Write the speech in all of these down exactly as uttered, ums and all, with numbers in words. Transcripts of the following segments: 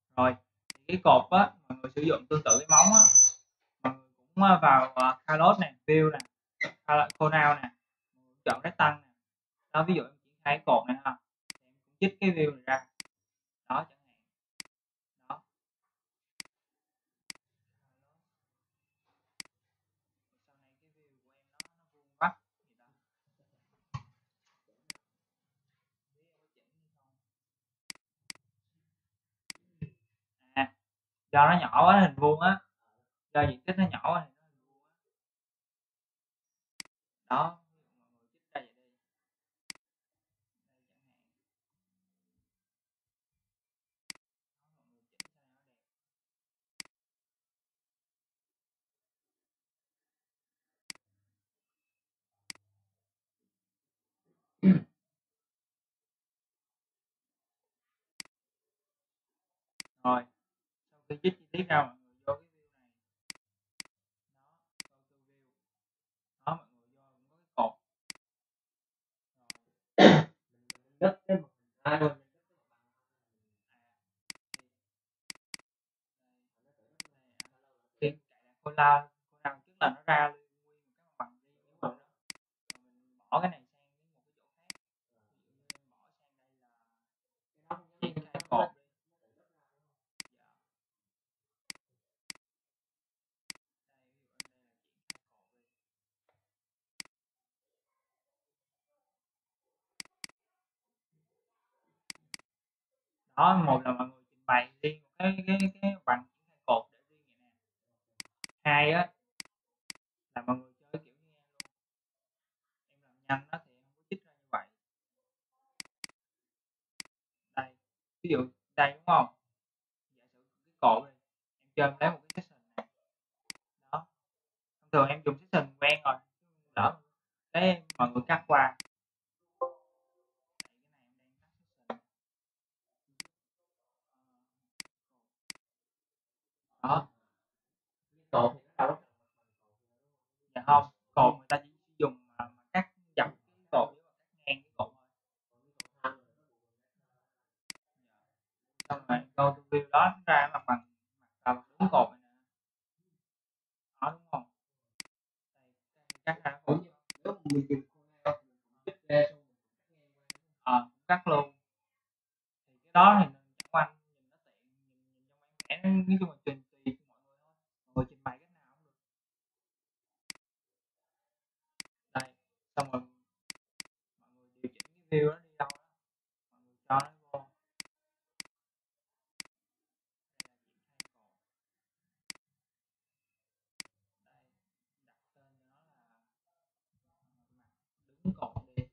Rồi, thì cái cột á, mọi người sử dụng tương tự cái móng á, mọi người cũng, a, vào, ờ, Callout nè, View nè, Cala Corel nè, chọn Rectangle nè. Đó, ví dụ em triển khai cái cột này ha, thì em cũng trích cái view này ra. Đó, chẳng hạn. Đó. Sau này cái view của em nó nó vuông vắt vậy đó. À, do nó nhỏ quá hình vuông á, do diện tích nó nhỏ quá thì nó hình vuông á. Đó, ví dụ mọi người trích ra vậy đi. Đây chẳng hạn. Đó, mọi người chỉnh sao cho nó đẹp. Rồi, sau khi trích chi tiết ra mọi người vô cái view này. Đó, go to view. Đó, mọi người vô cũng có cái cột. Rồi. Đất cái một hai luôn. Khi chạy là Corel, Corel trước là nó ra nguyên một cái mặt bằng riêng như vậy đó. Rồi mình bỏ cái này sang đến một cái chỗ khác. Ví dụ như em bỏ sang đây là triển khai cột đi. Dạ. Đây, ví dụ em đây là triển khai cột đi. Đó, một là mọi người trình bày riêng một cái cái cái bằng triển khai cột để riêng vậy nè. Hai á là mọi người chơi kiểu như em luôn. Em làm nhanh á thì em không có trích ra như vậy. Đây, ví dụ đây đúng không? Giả sử cái cột đi, em cho em lấy một cái section này. Đó. Thông thường em dùng section quen rồi, đỡ cái mọi người cắt qua. Đó. Cột thì nó đâu Dạ không, cột người ta chỉ dùng mà, mà cắt dọc cái cột với cắt ngang cái cột thôi. Xong rồi go to view đó ra mặt bằng mặt là đứng cột này nè. Đó đúng không? Đây, cắt ra cột. nếu mình dùng trích ra xong Ờ, cắt luôn. Thì cái đó thì chẳng qua nhìn nó tiện, nhìn nhìn trong bản vẽ nói chung là tùy tùy mọi người thôi. Mọi người trình bày cách nào cũng được. Đây, xong rồi mọi người điều chỉnh cái view nó đi đâu đó. Mọi người cho nó vô. Đây, đặt tên cho nó là mặt đứng cột đi.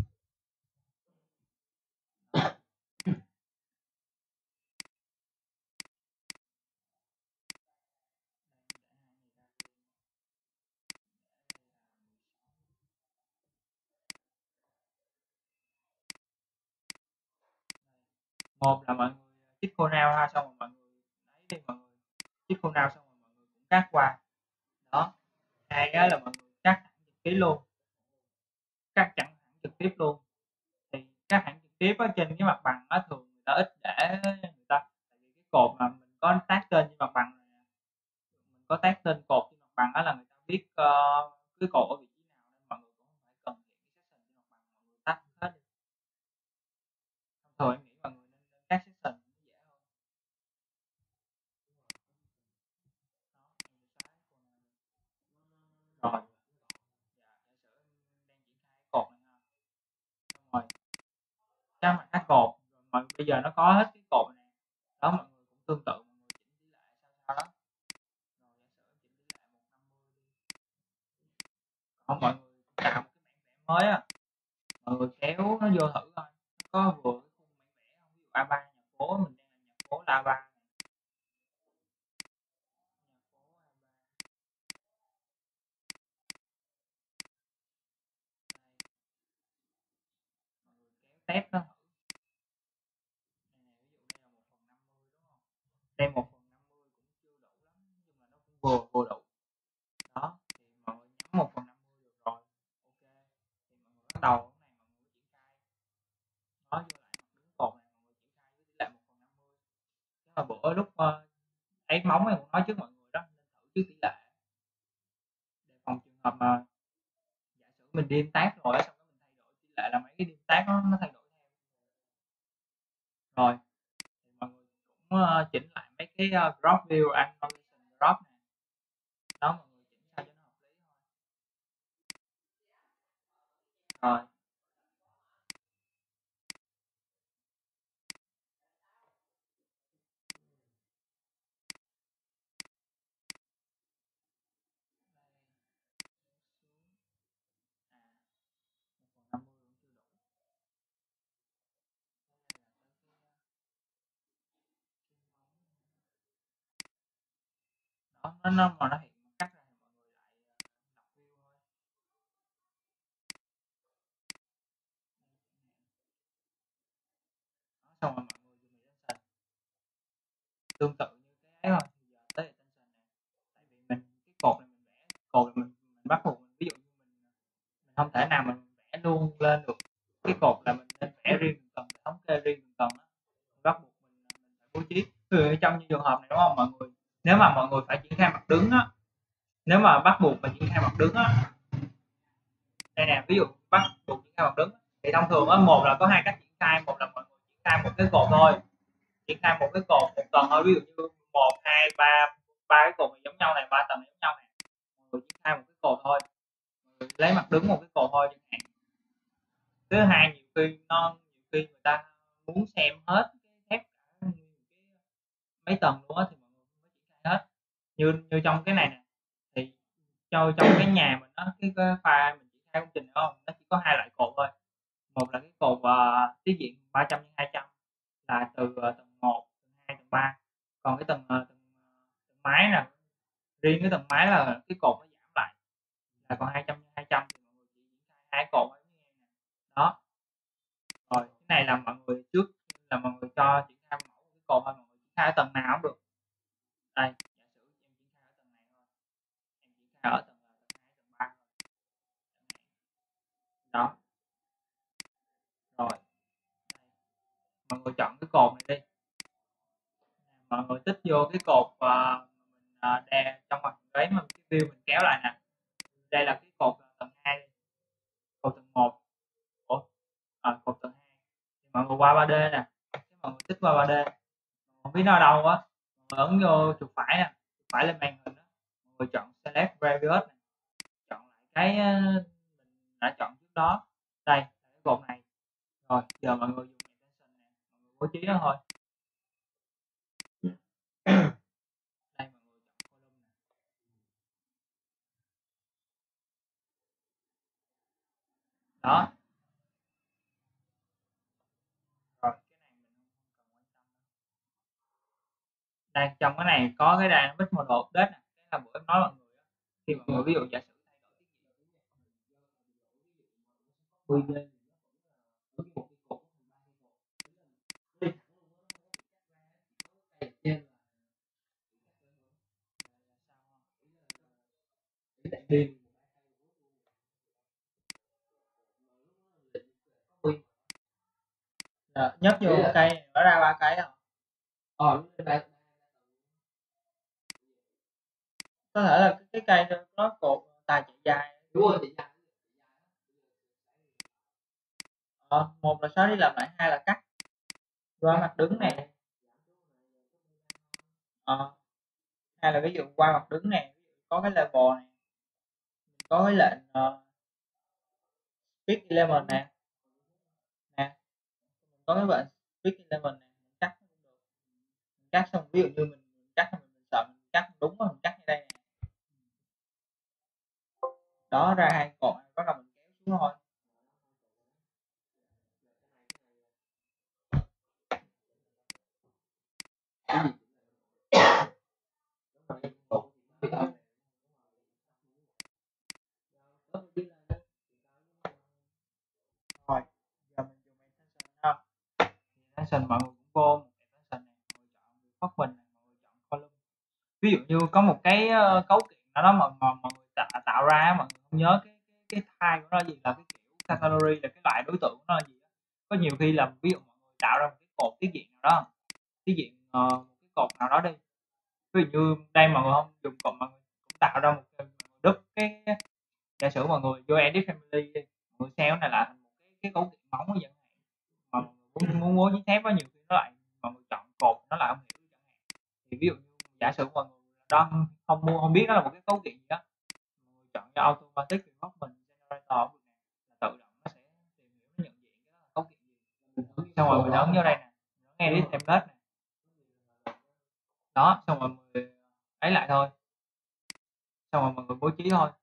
Một là mọi người trích Corel ha, xong rồi mọi người lấy đi mọi người trích Corel xong rồi mọi người cũng cắt qua. Đó. Hai á là mọi người cắt thẳng trực tiếp luôn. Cắt chẳng thẳng trực tiếp luôn. Thì cắt thẳng trực tiếp á trên cái mặt bằng á thường người ta ít để người ta tại vì cái cột mà mình có tag tên trên mặt bằng này nè. Mình có tag tên cột trên mặt bằng á là người ta biết ờ, cái cột ở vị trí nào nên mọi người cũng không phải cần hiện cái section trên mặt bằng, mọi người tắt hết đi. Thông thường em nghĩ mọi người nên nên cắt section nó dễ hơn. Đó, rồi. Dạ, giả sử em đang triển khai cái cột này ha. Xong rồi các mặt các cột rồi mà bây giờ nó có hết cái cột này. Đó mọi người cũng tương tự mọi người chỉnh tỷ lệ sao sao đó. Rồi giả sử chỉnh tỷ lệ một năm mươi đi. Còn mọi người tạo một cái bản vẽ mới á. Mọi người kéo nó vô thử coi. Nó có vừa cái khung bản vẽ không? Ví dụ a ba nhà phố mình đang là nhà phố là a ba. Test nó thử. Này, ví dụ đây là một phần năm mươi đúng không? Đây một phần năm mươi cũng chưa đủ lắm nhưng mà nó cũng vừa vừa đủ. Đó, thì mọi người nhắm một phần năm mươi được rồi. Ok. Thì mọi người bắt đầu lúc này mọi người triển khai. Nó vô lại mặt đứng cột này mọi người triển khai với tỷ lệ một phần năm mươi. Hồi bữa lúc uh, ấy móng em cũng nói trước mọi người đó, nên thử trước tỷ lệ để phòng trường hợp mà giả sử mình đi tác rồi á, xong rồi mình thay đổi tỷ lệ là mấy cái đi tác nó, nó thay đổi theo. Rồi thì mọi người cũng uh, chỉnh lại mấy cái uh, drop view animation drop này đó, mọi người chỉnh sao cho nó hợp lý thôi. Rồi năm mươi cũng chưa đủ. Đó, nó nó mà nó hiện cắt ra thì mọi người lại uh, đọc view thôi. Đó, xong rồi mọi người dùng extension tương tự như cái ấy thôi. Thì giờ tới extension này, tại vì mình cái cột này mình vẽ cột này mình, mình bắt buộc mình, ví dụ như mình mình không thể nào mình vẽ luôn lên được cái cột, là mình nên vẽ riêng từng tầng, thống kê riêng từng tầng đó. Mình bắt buộc mình, mình phải bố trí. Ừ, trong như trường hợp này đúng không mọi người, nếu mà mọi người phải triển khai mặt đứng á, nếu mà bắt buộc mà triển khai mặt đứng á, đây nè, ví dụ bắt buộc triển khai mặt đứng thì thông thường á, một là có hai cách triển khai, một là mọi người triển khai một cái cột thôi, triển khai một cái cột một tầng thôi, ví dụ như một hai ba ba cái cột này giống nhau này, ba tầng này giống nhau này, mọi người triển khai một cái cột thôi, mọi người lấy mặt đứng một cái cột thôi chẳng hạn. Thứ hai, nhiều khi nó nhiều khi người ta muốn xem hết cái thép cả mấy tầng luôn á, thì mọi người mới triển khai hết. Như như trong cái này nè, thì cho trong cái nhà mình á, cái, cái file mình triển khai công trình đúng không, nó chỉ có hai loại cột thôi. Một là cái cột uh, tiết diện ba trăm nhân hai trăm là từ uh, tầng một, tầng hai, tầng ba. Còn cái tầng uh, tầng, tầng mái nè, riêng cái tầng mái là cái cột nó giảm lại là còn hai trăm nhân hai trăm, thì mọi người chỉ triển khai hai cột ấy. Đó. Rồi cái này là mọi người trước là mọi người cho triển khai mẫu cái cột thôi, mọi người triển khai ở tầng nào cũng được. Đây, giả sử em triển khai ở tầng này thôi, em triển khai ở tầng tầng hai, tầng ba thôi. Đó. Rồi. Đây. Mọi người chọn cái cột này đi. Mọi người tích vô cái cột uh, mình uh, đè trong mặt đấy mà cái view mình kéo lại nè. Đây là cái cột tầng hai, cột tầng một. Ủa? À, cột tầng hai. Thì mọi người qua ba D nè. Cái mọi người tích qua ba D. Không biết nó ở đâu á. Mọi người ấn vô chuột phải nè, chuột phải lên màn hình đó. Mọi người chọn select previous này. Chọn lại cái uh, mình đã chọn trước đó. Đây, cái cột này. Rồi, giờ mọi người dùng extension nè, mọi người bố trí nó thôi. Đây mọi người chọn column nè. Đó. Rồi, cái này mình không cần quan tâm đâu. Đây, trong cái này có cái dynamic model update nè, cái là bữa em nói mọi người á, khi mọi người ví dụ giả sử thay đổi cái gì lên Rồi, nhấp vô Ý là- cây này, nó ra ba cái không? Ờ, đây. Có thể là cái, cái cây nó cột tài chạy dài. Đúng rồi, thì Ờ, một là xóa đi làm lại, hai là cắt qua mặt đứng này. Ờ, hai là ví dụ qua mặt đứng này, có cái level này, có cái lệnh uh, speed element nè, nè, có cái lệnh speed element này, mình cắt cũng được. Mình cắt xong ví dụ như mình cắt mình, mình sợ mình cắt đúng rồi, mình cắt như đây nè. Đó, ra hai cột bắt đầu mình kéo xuống thôi. Rồi, giờ mình dùng extension ha. Extension mọi người cũng vô một extension này, mọi người chọn phát bình này, mọi người chọn column. Ví dụ như có một cái uh, cấu kiện nào đó mà, mà mọi người tạo, tạo ra, mọi người không nhớ cái cái cái type của nó là gì, là cái kiểu category là cái loại đối tượng của nó là gì. Có nhiều khi là ví dụ mọi người tạo ra một cái cột tiết diện nào đó, tiết diện uh, một cái cột nào đó đi, ví dụ như đây mọi người không dùng cột, mọi người cũng tạo ra một cái đúc cái, giả sử mọi người vô edit family đi, mọi người xeo này lại thành một cái, cái cấu kiện móng như vậy, mà mọi người muốn muốn bố trí thép á, nhiều khi nó lại mọi người chọn cột nó lại không hiểu chẳng hạn. Thì ví dụ như giả sử mọi người đang không mua không biết nó là một cái cấu kiện gì đó, mọi người chọn cho automatic reinforcement generator là tự động nó sẽ tìm hiểu, nó nhận diện cái đó là cấu kiện gì, xong rồi mình ấn vô đây nè, nó edit template nè, đó, xong rồi mọi người ấy lại thôi, xong rồi mọi người bố trí thôi.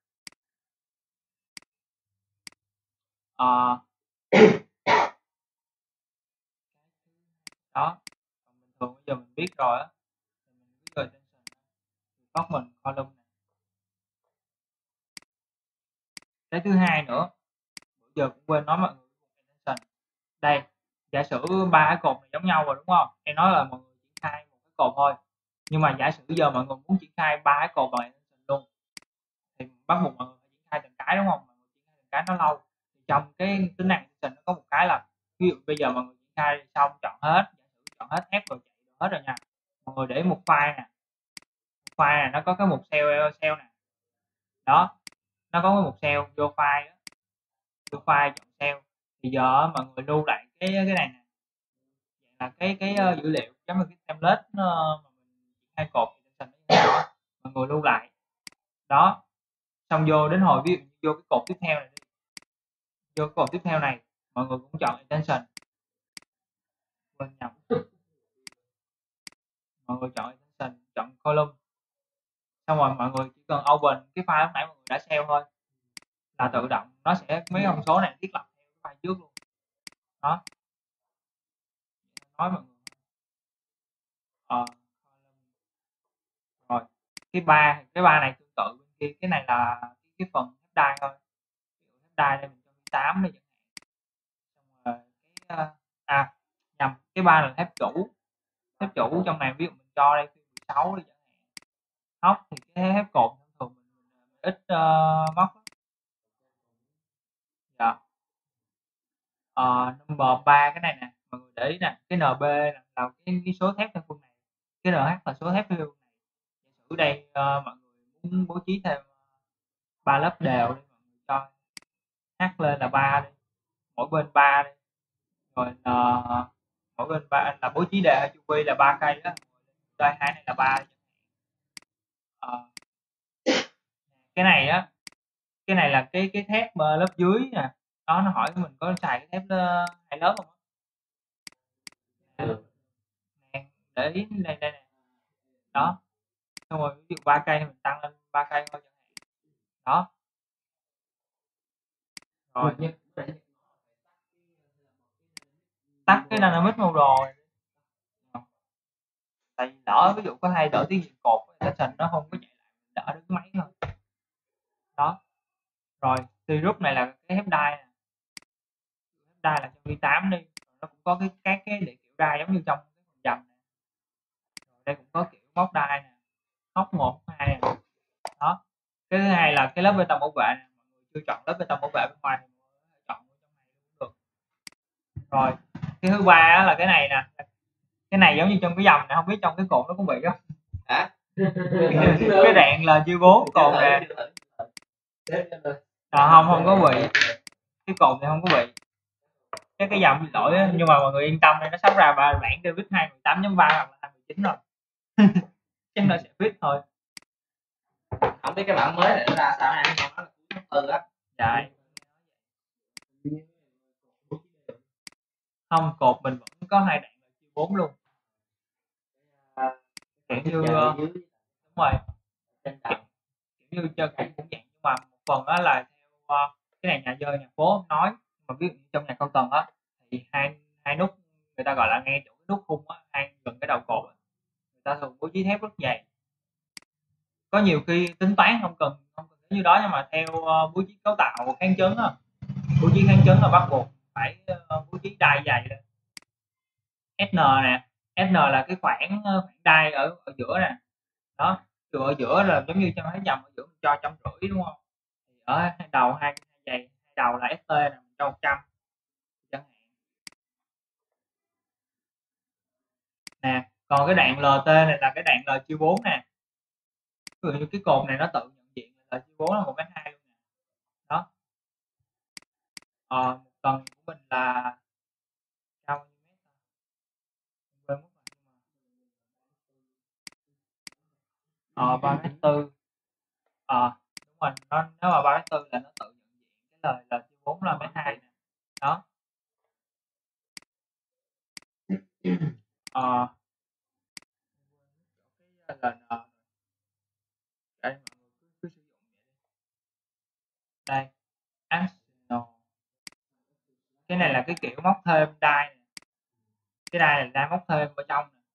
Ờ, đó, còn bình thường bây giờ mình biết rồi á, thì mình cứ vô extension reinforcement column này. Cái thứ hai nữa, bữa giờ cũng quên nói mọi người extension. Đây, giả sử ba cái cột này giống nhau rồi đúng không? Em nói là mọi người triển khai một cái cột thôi. Nhưng mà giả sử giờ mọi người muốn triển khai ba cái cột bằng extension luôn, thì bắt buộc mọi người phải triển khai từng cái đúng không? Mọi người triển khai từng cái nó lâu. Thì trong cái tính năng extension nó có một cái là, ví dụ bây giờ mọi người triển khai xong chọn hết, giả sử chọn hết thép rồi chạy hết rồi nha. Mọi người để một file nè, một file này nó có cái mục cell cell nè, đó, nó có cái mục cell vô file, vô file chọn cell. Thì giờ mọi người lưu lại cái cái này nè, là cái cái uh, dữ liệu giống như cái template uh, mà mình triển khai cột extension như thế nào á, mọi người lưu lại, đó, xong vô đến hồi ví dụ vô cái cột tiếp theo này đi, vô cái cột tiếp theo này mọi người cũng chọn extension, quên nhầm, mọi người chọn extension, chọn column, xong rồi mọi người chỉ cần open cái file lúc nãy mọi người đã save thôi, là tự động nó sẽ mấy thông số này thiết lập theo cái file trước luôn, đó, nói mọi người. Ờ, rồi cái ba cái ba này tương tự bên kia, cái này là cái, cái phần header thôi, header đây mình cho tám đi chẳng hạn, xong rồi cái uh, à nhầm, cái ba là thép chủ, thép chủ trong này ví dụ mình cho đây mười sáu đi chẳng hạn, móc thì cái thép cột thông thường mình, mình ít uh, móc lắm. Dạ. Ờ, number ba cái này nè, mọi người để ý nè, cái en bê nè, là cái, cái số thép theo phương này, cái en hát là số thép theo phương này. Giả sử đây uh, mọi người muốn bố trí thêm ba lớp đều đi, mọi người cho h lên là ba đi, mỗi bên ba đi, rồi uh, mỗi bên ba là bố trí đề chu vi là ba cây đó, đây hai này là ba. Ờ, cái này á, cái này là cái cái thép uh, lớp dưới nè, đó, nó hỏi mình có xài cái thép uh, hai lớp không á, để ý đây đây nè, đó, xong rồi ví dụ ba cây mình tăng lên ba cây thôi chẳng hạn, đó, rồi tắt cái dynamic mode rồi, tại vì đỡ ví dụ có thay đổi tiếng cột extension nó không có chạy lại, đỡ đứng máy thôi, đó, rồi thì group này là cái header nè, header là trong vi tám đi, nó cũng có cái các cái để kiểu đai giống như trong cái phần dầm này, rồi đây cũng có kiểu móc đai nè, móc một hai nè, đó. Cái thứ hai là cái lớp bê tông bảo vệ này, mọi người chưa chọn lớp bê tông bảo vệ bên ngoài thì mọi người chọn trong này cũng được. Rồi cái thứ ba là cái này nè, cái này giống như trong cái dầm này, không biết trong cái cột nó có bị không hả? Cái rạn là chia bốn cột nè, à, không không có bị, cái cột này không có bị, cái cái dòng bị lỗi á, nhưng mà mọi người yên tâm đây, nó sắp ra và bản David hai mười tám chấm ba hoặc là hai mươi chín rồi chắc nó sẽ fit thôi, không biết cái bản mới này nó ra sao này, nó là cuối tháng tư á. Dạ. Không, cột mình vẫn có hai đoạn là chia bốn luôn, kiểu như uh, đúng rồi, kiểu như chơi cũng cũng dạng, nhưng mà một phần đó là theo uh, cái này nhà chơi nhà phố nói, mà ví dụ như trong nhà cao tầng á thì hai hai nút người ta gọi là ngay chỗ cái nút khung á, hai gần cái đầu cột á, người ta thường bố trí thép rất dày, có nhiều khi tính toán không cần không cần như đó, nhưng mà theo uh, bố trí cấu tạo kháng chấn á, bố trí kháng chấn là bắt buộc phải uh, bố trí đai dày lên, ét en nè, ét en là cái khoảng khoảng đai ở ở giữa nè, đó, từ ở giữa là giống như trong thấy dòng ở giữa mình cho trăm rưỡi đúng không, thì ở đầu hai dày hai đầu là ét tê nè, mình cho một trăm chẳng hạn nè, Còn cái đoạn lờ tê này là cái đoạn L chia bốn nè. Ví dụ như cái cột này nó tự nhận diện là L chia bốn là một mét hai luôn nè. Đó. Ờ, một tầng của mình là cao bao nhiêu mét ta? Quên mất rồi nhưng mà ờ ba mét tư. Ờ, đúng rồi, nó nếu mà ba mét tư là nó tự nhận diện cái lời L chia bốn là mét hai nè. Đó. Ờ. Cái L N. Đây mọi người cứ, cứ sử dụng vậy đi. Đây, Arsenal. Cái này là cái kiểu móc thêm đai nè. Cái đai này đai móc thêm ở trong nè.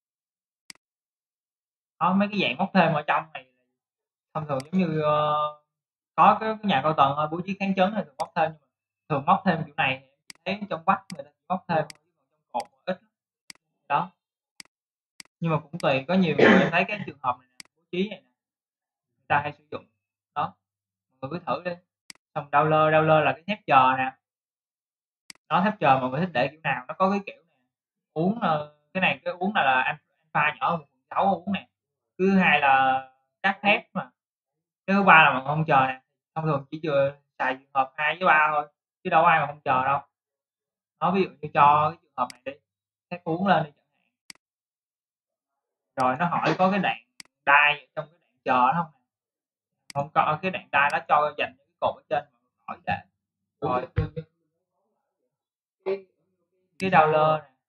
Đó, mấy cái dạng móc thêm ở trong này thông thường giống như uh, có cái, cái nhà cao tầng thôi bố trí kháng chấn thì thường móc thêm, nhưng mà thường móc thêm kiểu này thì em thấy trong vách người ta chỉ móc thêm chứ còn trong cột ít đó. Nhưng mà cũng tùy, có nhiều người em thấy cái trường hợp này nè, bố trí này nè người ta hay sử dụng đó, mọi người cứ thử đi. Xong download download là cái thép chờ nè. Nó thép chờ mọi người thích để kiểu nào, nó có cái kiểu này uống uh, cái này cái uống là, là alpha nhỏ một phần sáu uống nè. Thứ hai là cắt thép mà. Cái thứ ba là mình không chờ nè. Thông thường chỉ chưa xài trường hợp hai với ba thôi, chứ đâu có ai mà không chờ đâu. Đó, ví dụ như cho cái trường hợp này đi, thép uống lên đi chẳng hạn. Rồi nó hỏi có cái đoạn đai trong cái đoạn chờ đó không nè. Không có cái đoạn đai nó cho dành những cái cột ở trên mà mình hỏi để. Rồi cái download nè.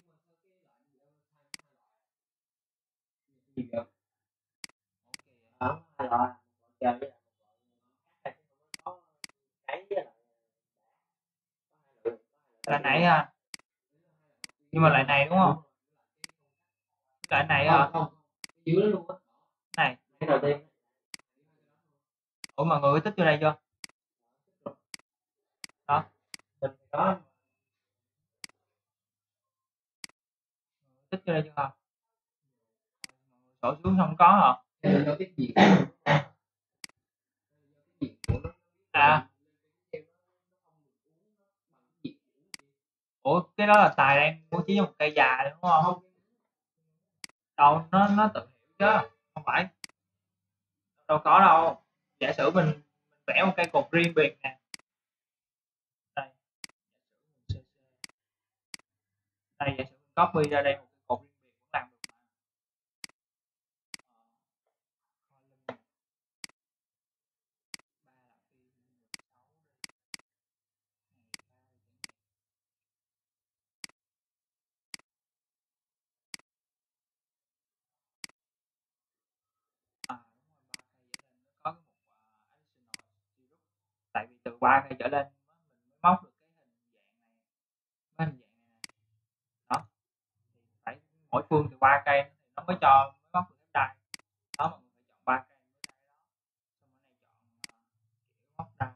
Là nãy ha. Nhưng mà lại này đúng không? Lại này hả? Dưới đó luôn á. Này. Cái đầu tiên. Ủa mọi người tích vô đây chưa? Đó. Mình có Tích vô đây chưa hả? Sổ xuống không có hả? À. Ủa cái đó là Tài đang bố trí một cây dài đúng không? Đâu nó nó tự hiểu chứ không phải. Đâu có đâu. Giả sử mình, mình vẽ một cây cột riêng biệt nè. Đây. Đây giả sử mình copy ra đây một cây cột riêng biệt cũng làm được mà. À, đúng rồi, ba cây trở lên nó có cái mục uh, additional group. Tại vì từ ba cây trở lên mình mới móc được cái hình dạng này, cái hình dạng này. Đó. Thì phải mỗi phương từ ba cây thì nó mới cho mới móc được cái đai. Đó, mọi người phải chọn ba cây mới đai đó. Xong cái này chọn uh, kiểu móc đai.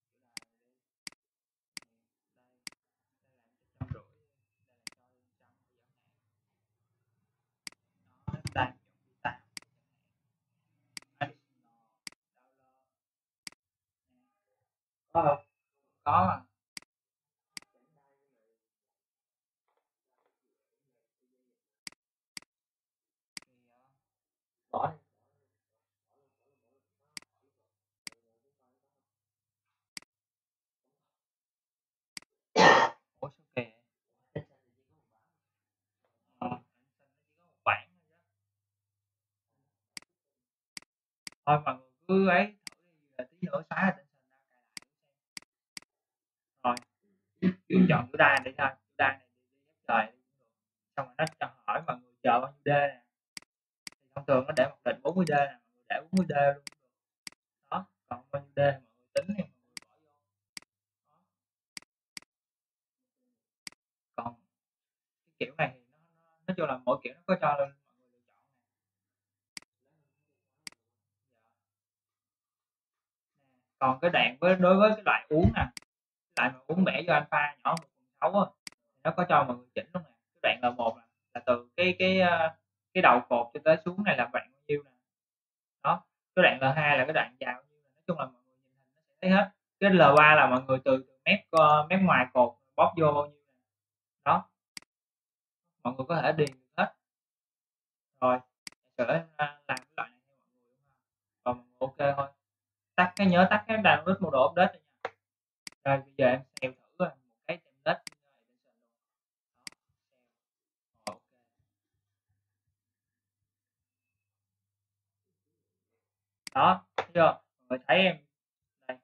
Kiểu đai đây, đây là một trăm rưỡi, đây là cho trăm chẳng hạn. Đó, đai chọn tám. Có không? Có mà. bỏ đi. Ủa sao kỳ vậy? Ờ, chỉ có một bản thôi chứ. Thôi mọi người cứ ấy thử đi, là tí nữa xóa tên sền ra cài lại. Rồi, cứ chọn chủ đai đi thôi, chủ đai này đi đi hết trời đi cũng được. Xong rồi nó cho hỏi mọi người chờ bao nhiêu D nè. Thì thông thường nó để mặc định bốn mươi D nè, mọi người để bốn mươi D luôn cũng được. Đó, còn bao nhiêu D thì mọi người tính thì mọi người bỏ vô. Đó. Còn cái kiểu này thì nó, nó nói chung là mỗi kiểu nó có cho lên mọi người lựa chọn nè. Còn cái đoạn với đối với cái loại uống nè, cái loại mà uống bẻ vô alpha nhỏ một phần sáu á, nó có cho mọi người chỉnh luôn nè. Cái đoạn L một là, là từ cái cái ờ, cái đầu cột cho tới xuống này là đoạn bao nhiêu nè. Đó, cái đoạn L hai là cái đoạn dài bao nhiêu nè. Nói chung là mọi người nhìn hình nó sẽ thấy hết. Cái L ba là mọi người từ, từ mép uh, mép ngoài cột bóp vô bao nhiêu nè. Đó, mọi người có thể điền được hết. Rồi, sẽ làm cái loại này cho mọi người đúng không? Còn mọi người ok thôi. Tắt cái nhớ tắt cái download model update đi nha. Rồi bây giờ em save thử rồi một cái template extension luôn. Đó, save. Rồi, ok. Đó, thấy chưa? Mọi người thấy em đây.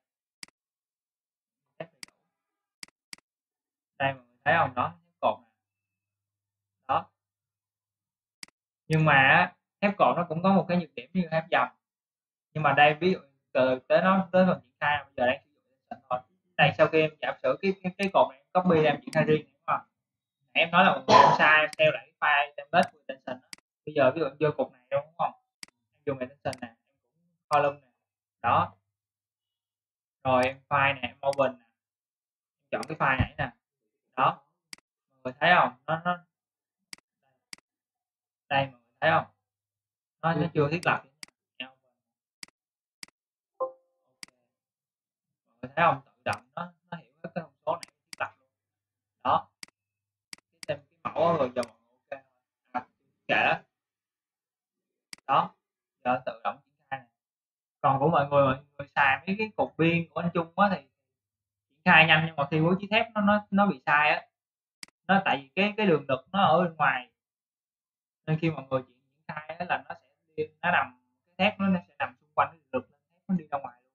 Đây mọi người thấy không? Đó, cái cột này. Đó. Nhưng mà thép cột nó cũng có một cái nhược điểm như thép dòng. Nhưng mà đây ví dụ từ tới nó tới phần triển khai bây giờ đang sử dụng extension thôi. Đây sau khi em giả sử cái cái, cái cột này em copy em triển khai riêng đúng không? Em nói là mọi người em sai theo lại cái file template của extension đó. Bây giờ ví dụ em vô cục này đúng không? Em dùng extension nè, em cũng column nè. Đó. Rồi em file nè, em open nè. Em chọn cái file này nè. Đó. Mọi người thấy không? Nó nó đây mọi người thấy không? Nó nó chưa thiết lập. Mọi người thấy không? Tự động nó nó hiểu các cái thông số này thiết lập luôn. Đó. Xem cái mẫu rồi giờ mọi người ok thôi. À, kệ đó. Giờ tự động triển khai này. Còn của mọi người mọi người xài mấy cái cục biên của anh Trung á thì triển khai nhanh nhưng mà khi bố trí thép nó nó nó bị sai á. Nó tại vì cái cái đường lực nó ở bên ngoài. Nên khi mọi người triển khai á là nó sẽ đi nó nằm cái thép nó, nó sẽ nằm xung quanh cái đường lực nên thép nó đi ra ngoài luôn.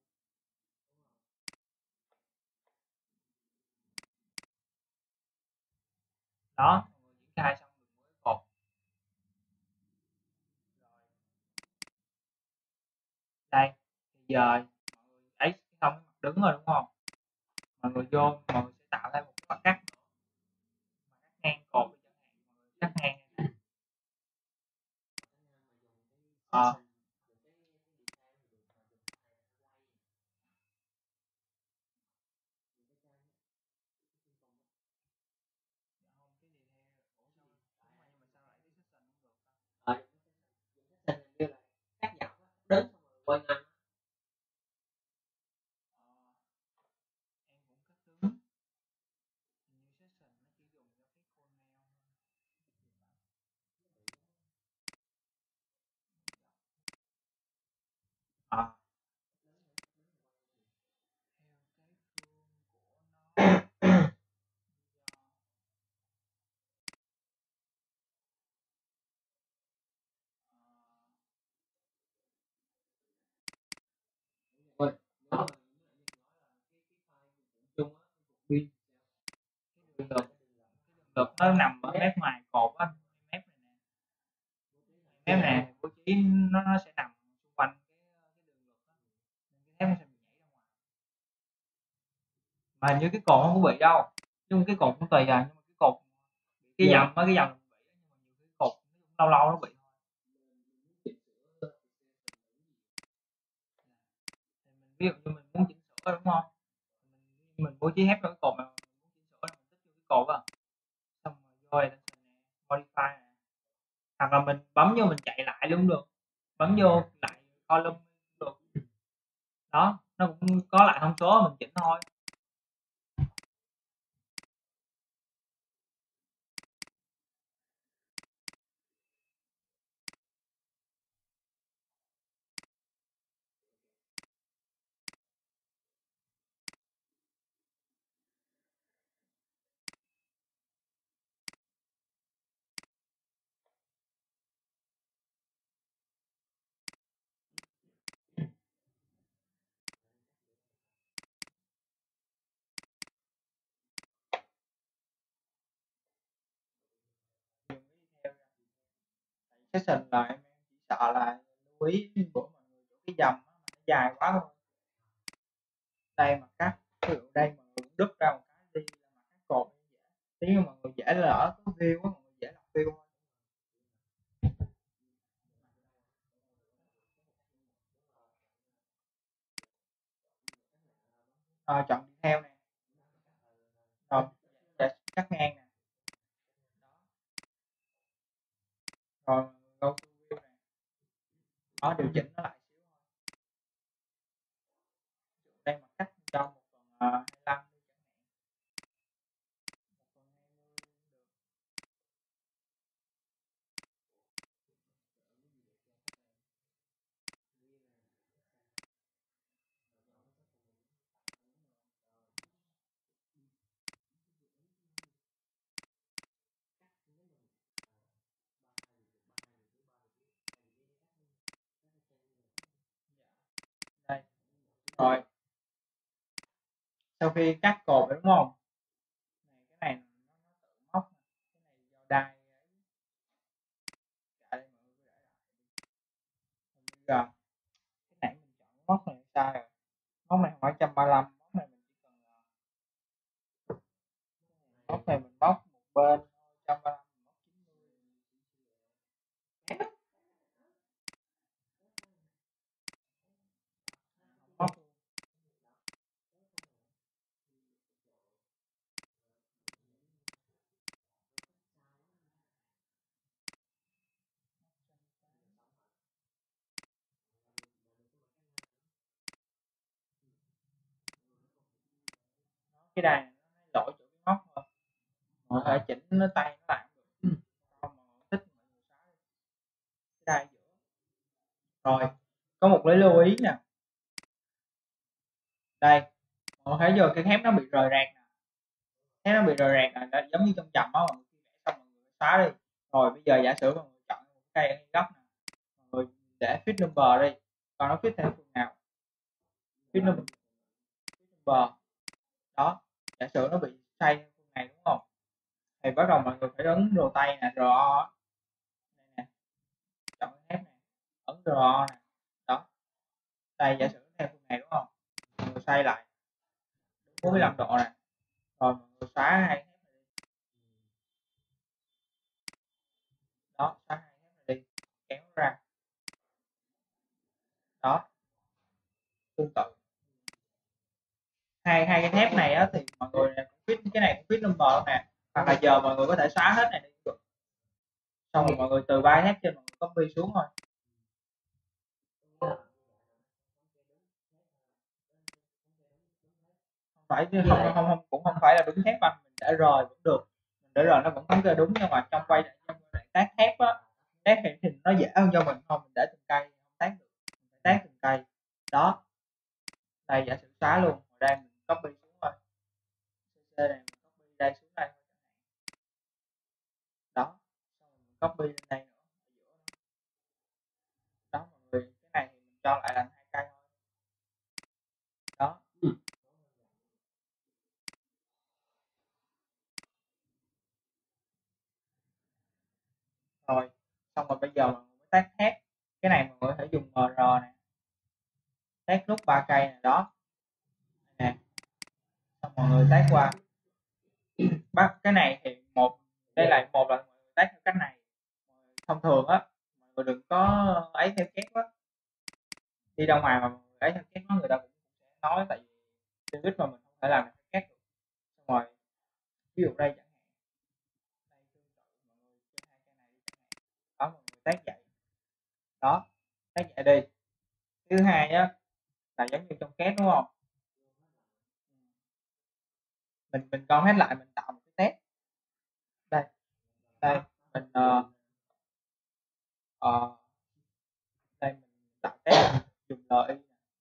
Đó, mọi người triển khai xong được mỗi cột. Đây, bây giờ mọi người thấy xong cái mặt đứng rồi đúng không? Mọi người vô mọi người sẽ tạo ra một cái mặt cắt nữa. Mặt cắt ngang cột chẳng hạn, mọi người cắt ngang. Ờ. Ờ, thành như là cắt dọc á, đứng xong rồi quay ngang. Em cũng cắt đứng. Hình như section nó chỉ dùng cho cái con nail thôi. Ờ. Theo cái phương của nó. Ôi, nó chung á, pin Đường lực, lực nó nằm ở mép ngoài cột á, mép này nè. Mép này bố trí nó nó sẽ nằm xung quanh cái cái đường lực á. Nên cái thép nó sẽ bị nhảy ra ngoài. Mà hình như cái cột không có bị đâu. Nhưng cái cột cũng tùy à, nhưng mà cái cột cái dầm á, cái dầm bị nhưng mà nhiều cái cột lâu lâu nó bị thôi. Ví dụ như mình muốn chỉnh sửa đúng không? Mình, mình bố trí thép cái cột mà mình muốn chỉnh sửa mình tích vô cái cột á. Xong rồi vô đây modify này. Hoặc là mình bấm vô mình chạy lại luôn được. Bấm vô lại column được. Đó, nó cũng có lại thông số mình chỉnh thôi. Session là em chỉ sợ là lưu ý của mọi người chỗ cái dầm á, mà nó dài quá thôi. Đây mà cắt, ví dụ đây mọi người đứt ra một cái đi là mà cắt cột dễ. Tí mà mọi người dễ lỡ có view á, mọi người dễ lọc view thôi. Ờ, chọn theo nè. Rồi, để cắt ngang nè. Rồi go to view nè. Đó, điều chỉnh nó lại xíu thôi. Đây mà cắt cho một phần uh, hai mươi lăm đi chẳng hạn. Một phần hai mươi được. Rồi sau khi cắt cột rồi đúng không, cái này nó, nó tự móc, cái này do đai ấy. Giờ cái nãy mình chọn móc này sai rồi, móc này không phải một trăm ba mươi lăm, móc này mình chỉ cần móc này mình móc một bên một trăm ba mươi lăm, móc chín mươi. Móc cái đai này nó lỗi chỗ cái móc thôi, mọi thể chỉnh nó tay nó lại được. Không mà thích mọi người xóa cái đai giữa. Rồi có một cái lưu ý nè, đây mọi người thấy vô cái thép nó bị rời rạc nè, thép nó bị rời rạc nè, giống như trong chầm á, mọi người vẽ xong mọi người xóa đi. Rồi bây giờ giả sử mọi người chọn một cây ở góc nè, mọi người để fit number đi, còn nó fit theo phương nào, fit number, fit number đó, giả sử nó bị sai theo phương này đúng không, thì bắt đầu mọi người phải ấn rô tay nè, rò đây nè, chọn cái thép này, ấn rò nè, đó, đây giả sử theo phương này đúng không, mọi người xoay lại bốn mươi lăm độ nè, rồi mọi người xóa hai thép này đi, đó, xóa hai thép này đi, kéo ra, đó, tương tự hai hai cái thép này á, thì mọi người cũng fit cái này cũng fit number nè, hoặc là giờ mọi người có thể xóa hết này đi được, xong rồi mọi người từ ba thép trên mọi người copy xuống thôi, không phải chứ không không không cũng không phải là đúng thép anh, mình để rời cũng được, mình để rời nó vẫn thống kê đúng, nhưng mà trong quay trong tác thép á, tác thì, thì nó dễ hơn cho mình không, mình để từng cây không tác được, mình phải tác từng cây, đó, đây giả sử xóa luôn, rồi đây mình copy xuống thôi, cc này mình copy đây xuống đây thôi, đó, xong rồi mình copy lên đây nữa, đó mọi người, cái này thì mình cho lại là hai cây thôi, đó. Rồi xong rồi bây giờ mọi người mới tác thép, cái này mọi người có thể dùng em rờ nè, tác nút ba cây này, đó nè, xong mọi người tác qua, bắt cái này thì một, đây là một là mọi người tác theo cách này, thông thường á mọi người đừng có ấy theo kép á, đi ra ngoài mà mọi người ấy theo kép nó, người ta cũng sẽ nói, tại vì trên mà mình không thể làm theo kép được, xong rồi ví dụ đây chẳng hạn, đây tương tự mọi người trên hai cây này đi chẳng hạn, đó mọi người tác vậy, đó, tác vậy đi. Thứ hai á là giống như trong kép đúng không, mình mình con hết lại, mình tạo một cái test, đây đây mình uh, uh, đây mình tạo test, dùng lời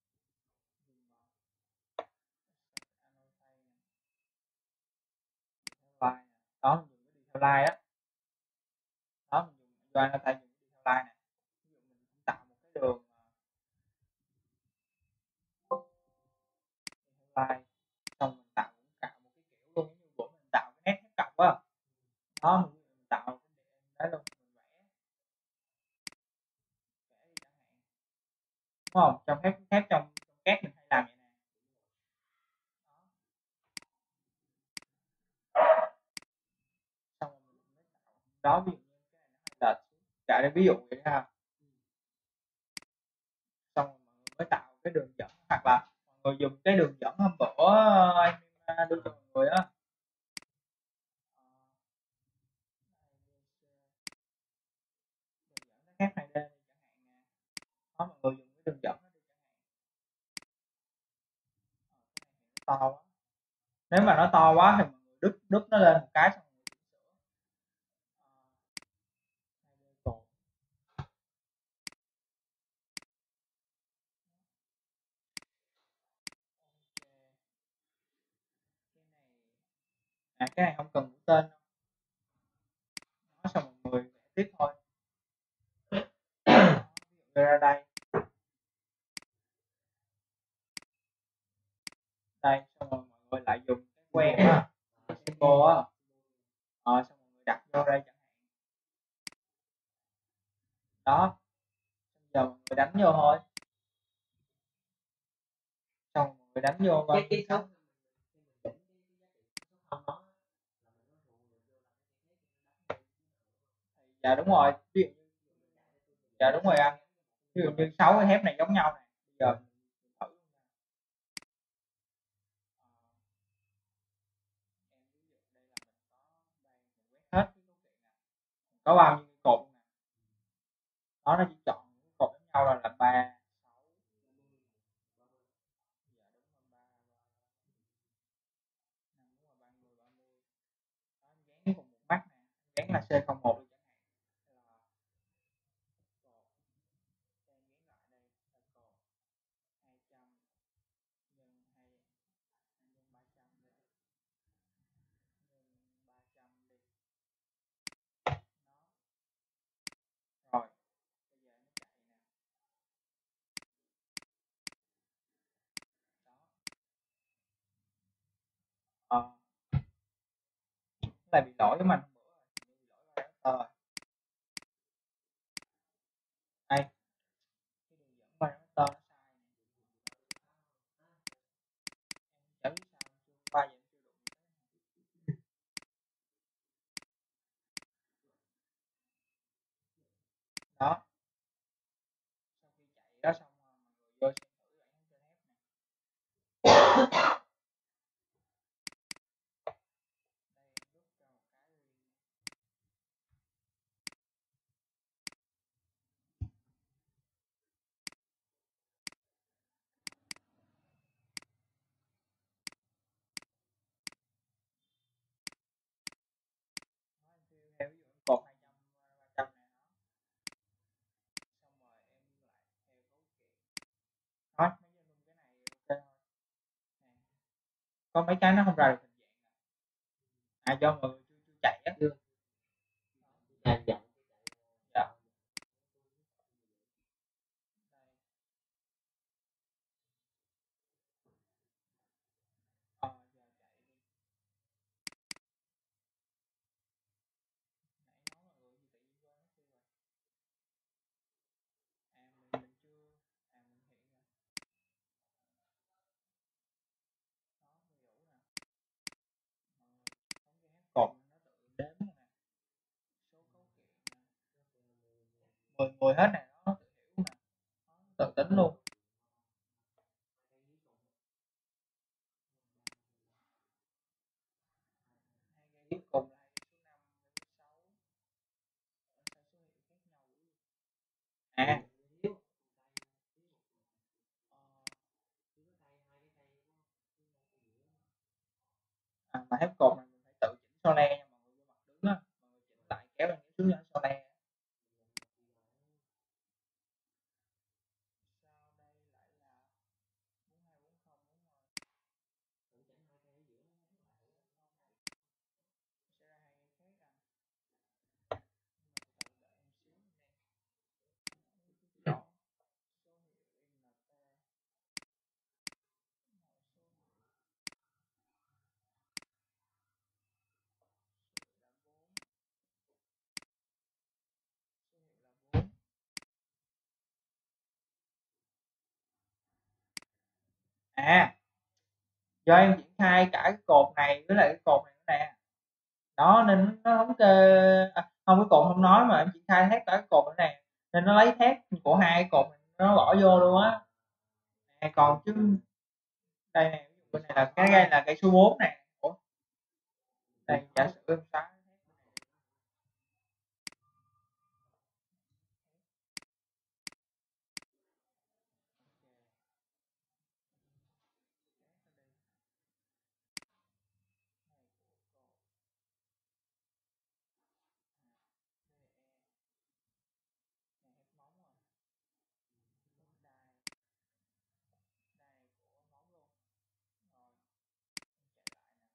đó, mình dùng cái đi theo like á, đó mình dùng join nó thay dùng đi theo like này, ví dụ mình cũng tạo một cái đường like, xong mình tạo cũng tạo một cái kiểu luôn, như bữa mình tạo cái nét thép cọc á, đó mình, mình tạo cái đấy luôn, mình vẽ vẽ đi chẳng hạn, đúng không, trong thép thép trong trong cát mình hay làm vậy nè, xong rồi mình mới tạo đó, ví dụ như cái này nó hơi lệch xuống, chạy đây ví dụ vậy ha, xong rồi mọi người mới tạo cái đường dẫn, hoặc là mọi người dùng cái đường dẫn hôm bữa anh đưa cho mọi người á, đường dẫn khác này đây chẳng hạn, đó mọi người dùng cái đường dẫn đó đi chẳng hạn, to quá, nếu mà nó to quá thì mọi người đứt đứt nó lên một cái, xong rồi chỉnh sửa, cột à, cái này không cần mũi tên đâu, nó xong mọi người vẽ tiếp thôi, ví dụ ra đây Đó, giờ mọi người đánh vô thôi. Xong mọi người đánh vô cái coi. cái số Dạ đúng rồi, ví dụ như dạ đúng rồi anh. Ví dụ như sáu cái thép này giống nhau này. Bây giờ mình thử luôn nè. Ờ, em ví dụ đây là mình có đây mình quét hết cái cấu kiện nè. Có bao nhiêu cột nè. Đó, nó chỉ chọn những cột giống nhau là là ba, sáu. Dạ đúng rồi, ba, năm đúng rồi, ba mươi, ba mươi. Đó, em dán cùng một mắt nè. Em dán là C không một đi chẳng hạn. Là cột. Em dán lại đây là cột hai trăm nhân hai nhân ba trăm đi. Nhân ba trăm đi. Đó. Rồi, bây giờ nó chạy nè. Đó. Ờ, cái này bị lỗi mà hôm bữa rồi. Bị lỗi parameter rồi. Đây, cái đường dẫn parameter nó sai nè. Em chả biết sao chưa qua vậy em chưa đụng tới. Đó, sau khi chạy đó xong rồi mọi người vô xem thử bản trên thép này. Đây em rút ra một cái riêng. Đó, em theo theo ví dụ em cột hai trăm ba trăm này đó. Xong rồi em lại theo cấu kiện. Đó, mấy cái cái này ok thôi. Nè. Có mấy cái nó không ra được hình dạng nè. À do mọi người chưa chưa chạy á. à, dạ. Dạ. Đây. Ờ, giờ chạy đi. Nãy nói mọi người gì tự nhiên quên mất tiêu rồi. À mình mình chưa à mình hiện rồi. Đó, đầy đủ nè. Mọi người thống kê hết cột nó tự đếm nè. Số cấu kiện nè. mười mười hết nè, nó tự hiểu nè. Nó tự tính luôn. Hai cây cuối cùng là hai số năm, hai số sáu. Sao số hiệu khác nhau dữ vậy? À. Ờ, à, mà thép cột này mình phải tự chỉnh so le nha mọi người, vô mặt đứng á, mọi người chỉnh lại kéo lên kéo xuống cho nó so le. Sao đây lại là bốn hai bốn không đúng rồi. Sẽ ra hai cây khác à. Nhưng mà từ từ đợi em xíu đây. Chọn số hiệu en lờ tê. Rồi số hiệu là bốn. Số hiệu là bốn. À, do em triển khai cả cái cột này với lại cái cột này nữa nè. Đó nên nó thống kê à, không, cái cột không nói mà em triển khai hết cả cái cột nữa nè. Nên nó lấy thép của hai cái cột này nó bỏ vô luôn á. À, còn chứ đây nè, ví dụ bên này là cái đây là cây số bốn nè. Ủa, đây giả sử em xóa thép bên này đi. Ok, khác ở đây. Này của cột. À, đây là E. Này thép móng rồi. Đai. Đai của móng luôn. Rồi, em chạy lại nè.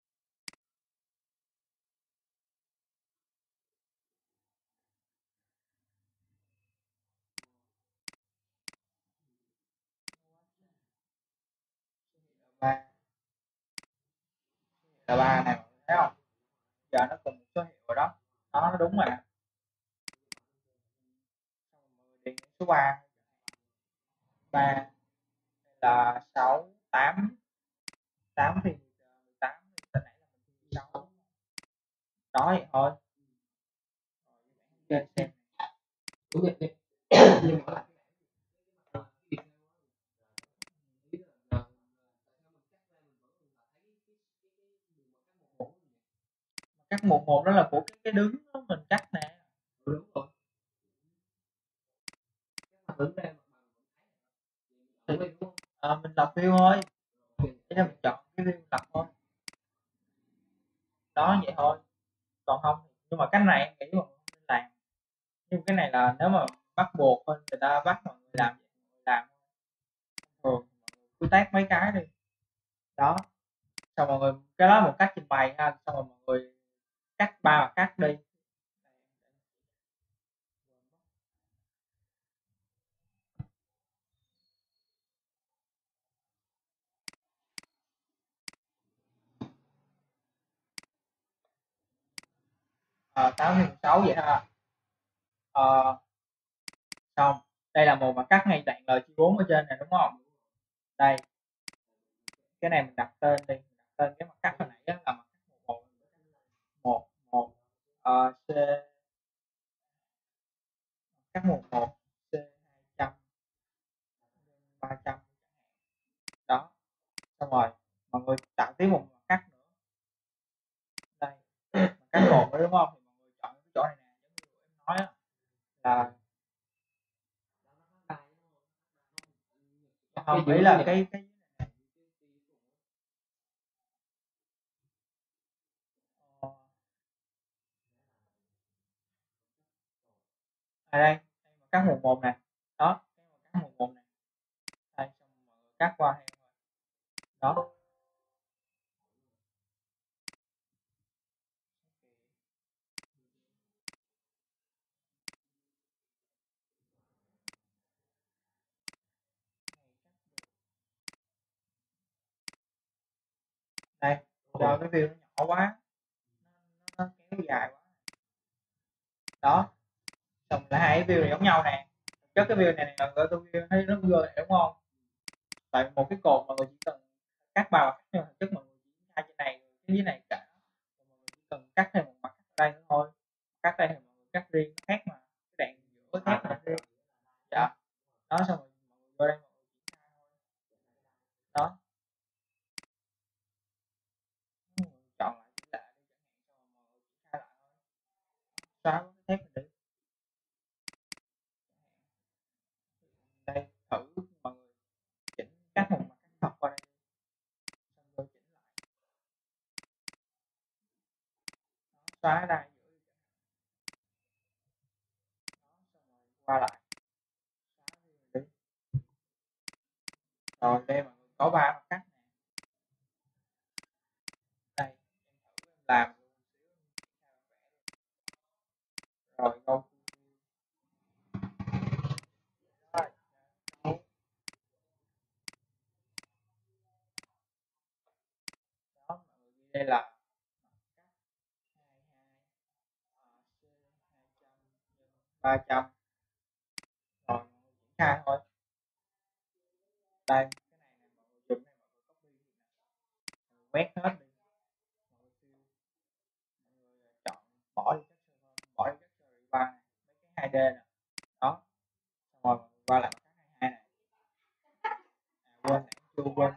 Số hiệu là ba. Số hiệu là ba này mọi người thấy không? Giờ nó cùng một số hiệu rồi đó. Đó, nó đúng mà. truyền số ba ba là sáu tám tám thì mười tám từ nãy là mình sáu đó vậy thôi. Trên xem cắt một một đó là của cái, cái đứng đó mình cắt nè. Đúng rồi. Đứng đây Thì, à, mình lọc view thôi, thế là mình chọn cái view lọc thôi, đó vậy thôi. Còn không nhưng mà cái này em nghĩ mọi người không nên làm, nhưng cái này là nếu mà bắt buộc thôi, người ta bắt mọi người làm vậy mọi người làm thường mọi người cứ tác mấy cái đi đó, xong mọi người cái đó một cách trình bày ha, xong rồi mọi người cắt ba và cắt đi. Ờ, tám hay sáu vậy ha. Ờ, xong đây là một mặt cắt ngay đoạn lời chia bốn ở trên này đúng không? Đây cái này mình đặt tên đi, mình đặt tên cái mặt cắt hồi nãy là mặt cắt một một một uh, c cắt một một c hai trăm ba trăm đó, xong rồi mọi người tạo tiếp một mặt cắt nữa đây, mặt cắt một đó đúng không, thì mọi người chọn cái chỗ này nè, giống như em nói á, là không nghĩ là cái cái à đây, đây mặt cắt một một nè, đó cái mặt cắt một một nè, đây xong mọi người cắt qua hay đó. Đây do cái view nó nhỏ quá, nó, nó kéo dài quá đó, xong là hai cái view này giống nhau nè, chất cái view này này là tôi view thấy nó vừa này đúng không, tại một cái cột mà người chỉ cần cắt bao nhưng mà chất mọi người chỉ hai trên này cái dưới này cả, mọi người chỉ cần cắt thêm một mặt ở đây nữa thôi, cắt đây thì mọi người cắt riêng khác mà cái đoạn giữa khác mà riêng dạ đó, xong rồi mọi người vô đây mọi người chỉ khai thôi đó, chọn lại chỉ lại đi chẳng hạn, xong rồi mọi người chỉ khai lại thôi, xóa cái thép mình đi. Đây thử mọi người chỉnh cắt một mặt cắt thật qua đây, xong rồi chỉnh lại đó, xóa ra giữa đi, đó, xong rồi qua lại xóa đi, rồi đây mọi người có ba mặt cắt nè, đây em thử em làm rồi câu rồi đó, mọi người ghi đây là ba trăm rồi mọi người triển khai thôi. Đây cái này này mọi người dùng này mọi người copy mọi người quét hết đi, mọi người fill, mọi người chọn bỏ đi texture, bỏ đi texture ba này, mấy cái hai D nè đó, xong rồi mọi người qua lại mặt cắt hai hai này, à, quên nãy chưa quên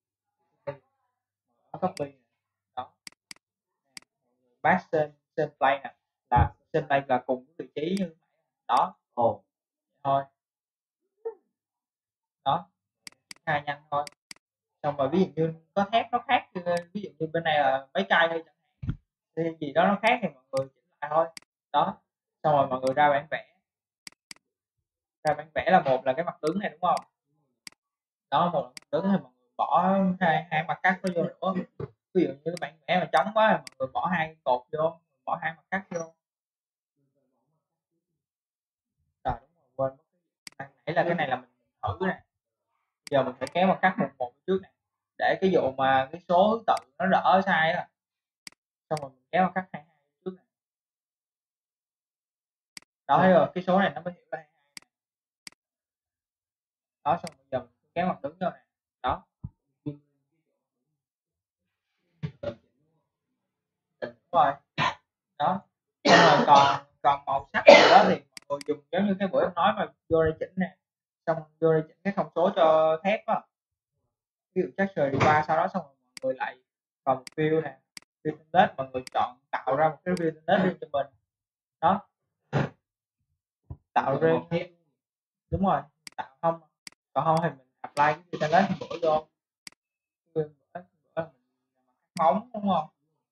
mở copy này. Đó pass same same plane nè, là same plane là cùng cái vị trí như đó, ồ thôi đó, khai nhanh thôi, xong rồi ví dụ như có thép nó khác, ví dụ như bên này là mấy cây đi chẳng hạn, thì gì đó nó khác thì mọi người chỉnh lại thôi đó, xong rồi mọi người ra bản vẽ, ra bản vẽ là một là cái mặt đứng này đúng không, đó một là mặt đứng thì mọi người bỏ hai hai mặt cắt nó vô nữa, ví dụ như bản vẽ mà trống quá thì mọi người bỏ hai cột vô, bỏ hai mặt cắt vô, rồi đúng rồi quên mất cái nãy là cái này là mình thử nè, giờ mình phải kéo mặt cắt một một trước nè, để cái vụ mà cái số thứ tự nó đỡ sai á, xong rồi mình kéo mặt cắt hai hai trước nè, đó thấy rồi cái số này nó mới hiểu là hai hai nè, Đó, xong bây giờ mình kéo mặt đứng vô nè. Đó. Đúng rồi. Đó. Xong rồi còn còn màu sắc gì đó thì mọi người dùng giống như cái bữa em nói mà vô đây chỉnh nè. Xong vô đây chỉnh cái thông số cho thép á. Ví dụ chắc rời ba, sau đó xong rồi mọi người lại vào một view nè, view template, mọi người chọn tạo ra một cái view template riêng cho mình. Đó, tạo riêng, đúng rồi, tạo không, còn không thì mình apply cái view template bữa vô, bữa, bữa mình móng đúng không?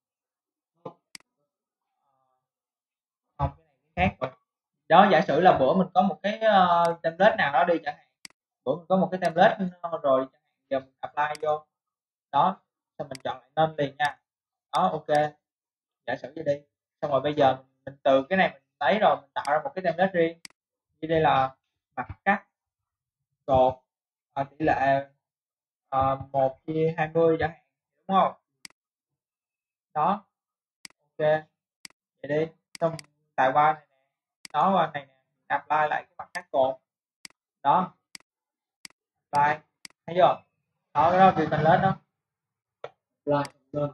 Không, cái này cái khác rồi. Đó, giả sử là bữa mình có một cái uh, template nào đó đi chẳng hạn, bữa mình có một cái template rồi chẳng hạn, giờ mình apply vô, đó, xong mình chọn lại nên liền nha. Đó, ok, giả sử như đi, xong rồi bây giờ mình, mình từ cái này mình lấy rồi mình tạo ra một cái template riêng, như đây là mặt cắt cột à, tỷ lệ à, một chia hai mươi chẳng hạn, đúng không? Đó, ok, vậy đi, xong tại qua này nè, đó qua này nè, apply lại cái mặt cắt cột, đó, apply, thấy chưa? Đó, cái đó view template đó, apply lên,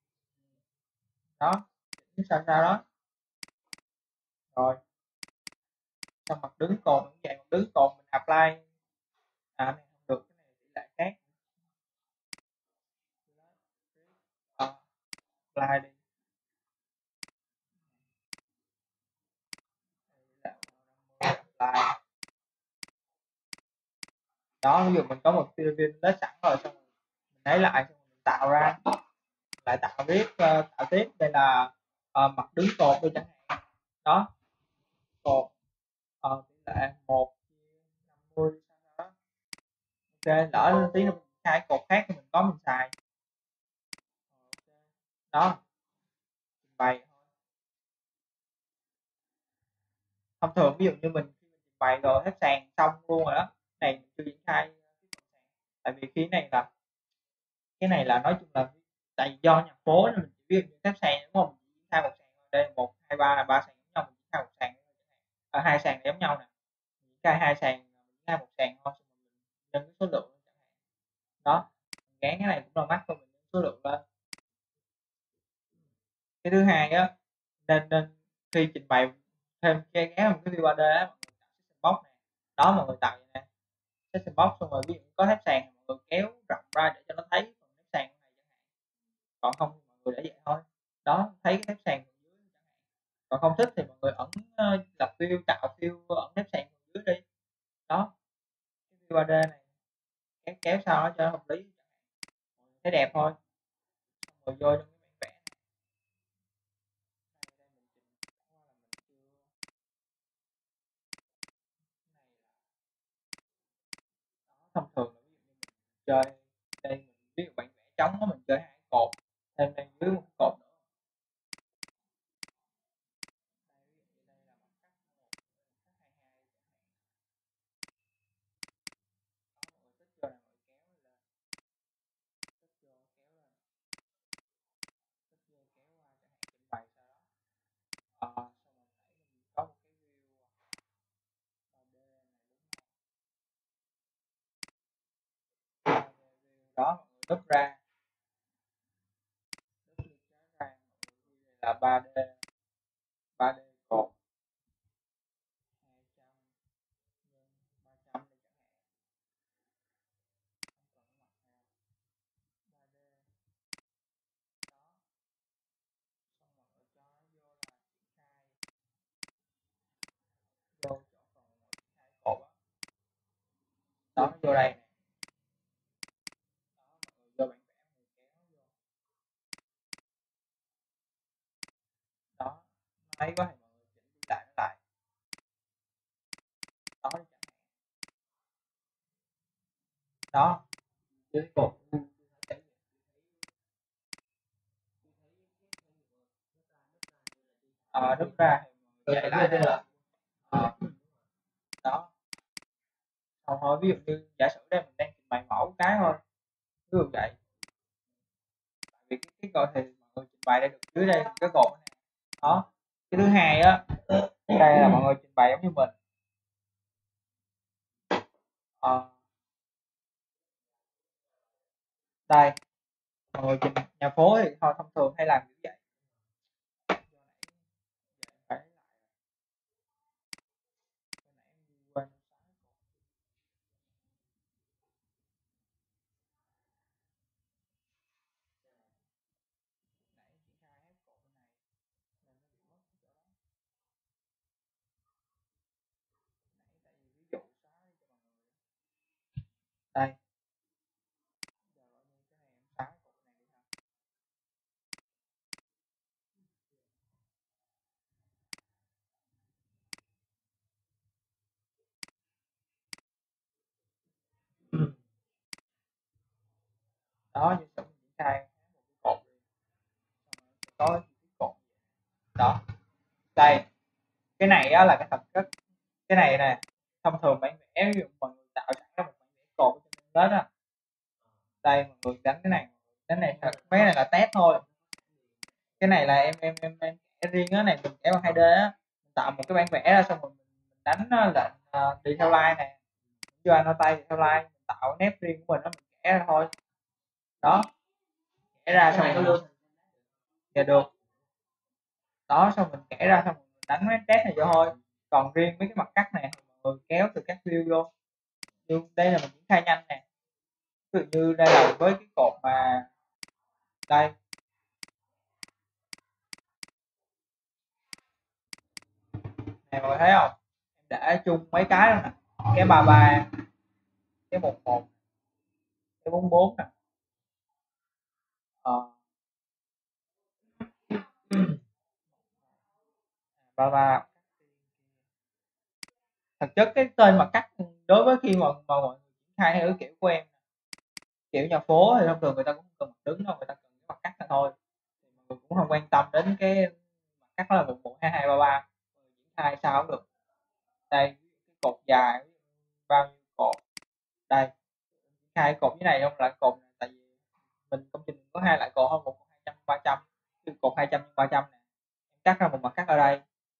đó, sao sao đó, rồi, xong mặt đứng cột cũng vậy, mặt đứng cột mình apply, à này không được, cái này tỷ lệ khác, à, apply đi, apply, đó, ví dụ mình có một view template sẵn rồi, xong mình lấy lại, xong mình tạo ra, lại tạo tiếp, uh, tạo tiếp, đây là uh, mặt đứng cột đi chẳng hạn, đó, cột uh, tỷ lệ một năm mươi đó, ok, lỡ tí nữa mình khai cột khác thì mình có mình xài, đó, trình bày thôi. Thông thường ví dụ như mình khi mình trình bày rồi hết sàn xong luôn rồi đó, này mình chưa triển khai, tại vì cái này là cái này là nói chung là tại vì do nhà phố nên mình chỉ biết những thép sàn đúng không, mình triển khai một sàn thôi, đây một hai ba là ba sàn giống nhau, mình triển khai một sàn, ở hai sàn giống nhau nè, triển khai hai sàn, mình triển khai một sàn thôi, xong mình nhân cái số lượng đó, gán cái này cũng là mắc thôi, mình nhân số lượng lên. Cái thứ hai á, nên nên khi trình bày thêm cái gán một cái view ba D á, mọi người tạo section box này, đó mọi người tạo vậy nè, section box, xong rồi ví dụ có thép sàn mọi người kéo rộng ra để cho nó thấy phần thép sàn này chẳng hạn, còn không thì mọi người để vậy thôi, đó, thấy cái thép sàn phần dưới, còn không thích thì mọi người ẩn uh, lập view, tạo view ẩn thép sàn phần dưới đi, đó, cái view ba D này kéo kéo sao nó cho hợp lý, thấy đẹp thôi, rồi vô trong cái bản vẽ thông thường là ví dụ như mình chơi đây, mình ví dụ bản vẽ trống đó, mình chơi hai cột thêm bên dưới một cột nữa, ờ, xong rồi mình có một cái view đó, mọi người đúc ra, đúc ra là ba D, ba D cột hai trăm nhân ba trăm đi chẳng hạn, vô chỗ phần hai cột đó, đó nó vô đây nè, đó, mọi người vô bản vẽ mình kéo vô, đó, thấy quá thì mọi người chỉnh lại nó lại, đó đi chẳng hạn, đó, dưới cột ờ, đúc ra thì chạy lại nữa, ờ, đó, xong thôi, ví dụ như giả sử đây mình đang trình bày mẫu cái thôi, ví dụ vậy, vì cái, cái cột thì mọi người trình bày đây được dưới đây cái cột này, đó, cái thứ hai á, đây là mọi người trình bày giống như mình, ờ, Đây mọi người trình nhà phố thì thôi thông thường hay làm như vậy. Phải quên. Đây đó như sẽ triển khai cột có cột đó. Đây cái này á là cái thật chất, cái này nè thông thường bản vẽ ví dụ mọi người tạo sẵn ra một bản vẽ cột lên á. Đây mọi người đánh cái này, cái này thật mấy này là test thôi, cái này là em em em, em vẽ riêng á, này mình vẽ bằng hai D á, tạo một cái bản vẽ ra xong rồi mình, mình đánh lệnh uh, đi theo line nè, cho anh tay đi theo line, mình tạo nét riêng của mình nó mình vẽ ra thôi. Đó vẽ ra xong rồi dạ được đó, xong mình vẽ ra xong mình đánh mấy test này vô thôi. Còn riêng mấy cái mặt cắt này mọi người kéo từ các view vô, như đây là mình triển khai nhanh nè, ví dụ như đây là với cái cột mà đây này mọi người thấy không, em để chung mấy cái đó nè, cái ba ba, cái một một, cái bốn bốn nè, ờ, ba ba. Thực chất cái tên mặt cắt đối với khi mà, mà mọi người triển khai theo cái kiểu của em, kiểu nhà phố thì thông thường người ta cũng không cần mặt đứng đâu, người ta cần cái mặt cắt là thôi, thì mọi người cũng không quan tâm đến cái mặt cắt là một một hai hai ba ba, triển khai sao cũng được. Đây cái cột dài bao nhiêu cột, đây hai cột như này không là cột này, tại vì mình công trình có hai loại cột hơn, một hai trăm ba trăm, cột hai trăm ba trăm này cắt ra một mặt cắt ở đây.